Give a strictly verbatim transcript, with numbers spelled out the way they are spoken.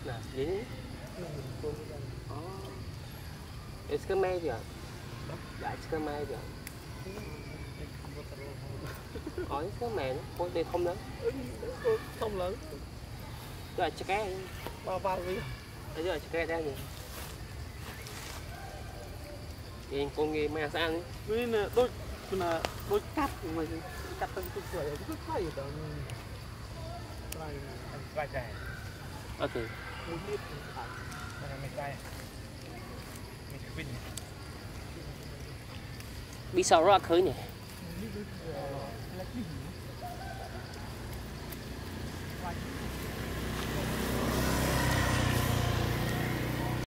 vậy it's cái máy vậy đại cái máy vậy hỏi cái mẹ nó con đây không lớn không lớn rồi cho cái bao bao đi bây giờ cho cái đây gì thì con nghe mẹ sao ăn với nè đôi là đôi cắt mà cắt từng chút rồi cứ thay rồi lại lại chạy ok một lít mình tay mình vinh bị sao ra khơi nhỉ Like